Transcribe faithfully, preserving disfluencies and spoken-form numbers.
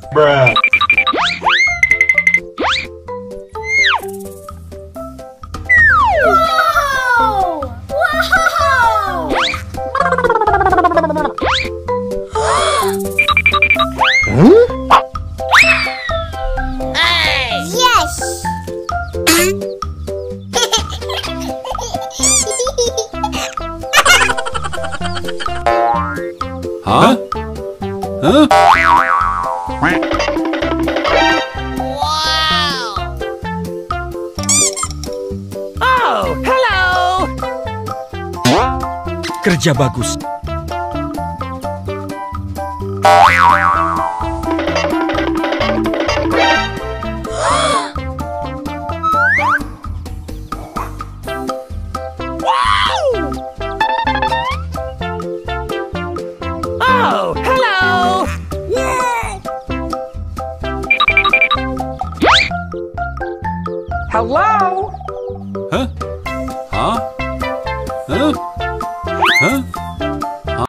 Bruh. Wow! Wow! Hey! Yes! Huh? Huh? Wow! Oh, hello! Kerja bagus. Oh, hello! Hello? Huh? Huh? Huh? Huh?